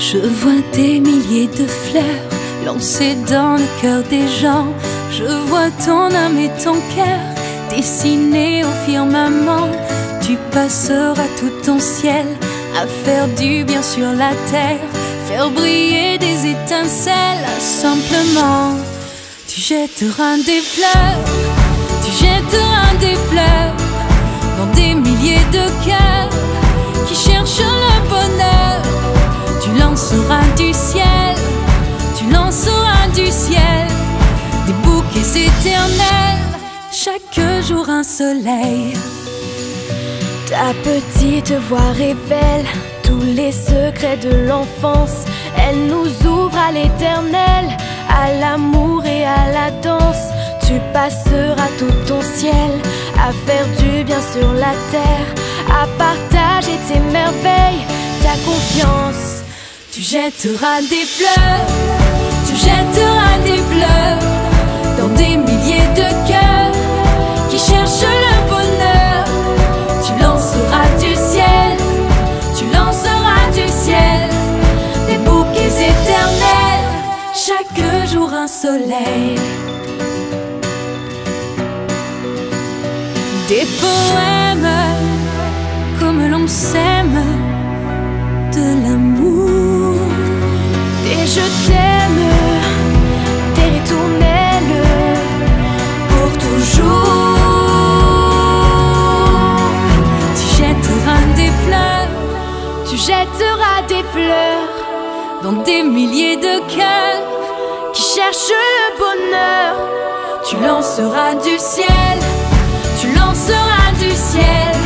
Je vois des milliers de fleurs lancées dans le cœur des gens. Je vois ton âme et ton cœur dessinés au firmament. Tu passeras tout ton ciel à faire du bien sur la terre, faire briller des étincelles. Simplement, tu jetteras des fleurs, tu jetteras des fleurs dans des milliers de cœurs qui cherchent le bonheur. Tu lanceras du ciel, tu lanceras du ciel des bouquets éternels, chaque jour un soleil. Ta petite voix révèle tous les secrets de l'enfance. Elle nous ouvre à l'éternel, à l'amour et à la danse. Tu passeras tout ton ciel à faire du bien sur la terre, à partager tes merveilles, ta confiance. Tu jetteras des fleurs, tu jetteras des fleurs dans des milliers de cœurs qui cherchent le bonheur. Tu lanceras du ciel, tu lanceras du ciel des bouquets éternels, chaque jour un soleil. Des poèmes comme l'on s'aime, de l'amour, des je t'aime, des ritournelles pour toujours. Tu jetteras des fleurs, tu jetteras des fleurs dans des milliers de cœurs qui cherchent le bonheur. Tu lanceras du ciel, tu lanceras du ciel